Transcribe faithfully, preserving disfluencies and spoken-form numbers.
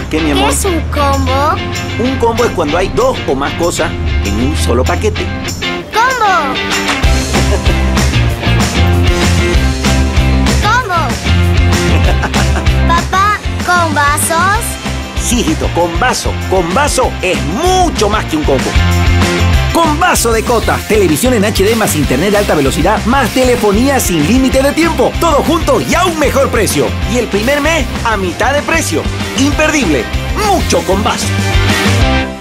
¿Qué, mi ¿Qué amor? es un combo? Un combo es cuando hay dos o más cosas en un solo paquete. ¡Combo! ¡Combo! Papá, ¿con vasos? Sí, hijito, con vaso. Con vaso es mucho más que un combo. Con vaso de Cota. Televisión en H D más internet de alta velocidad más telefonía sin límite de tiempo. Todo junto y a un mejor precio. Y el primer mes a mitad de precio. Imperdible. Mucho con vaso.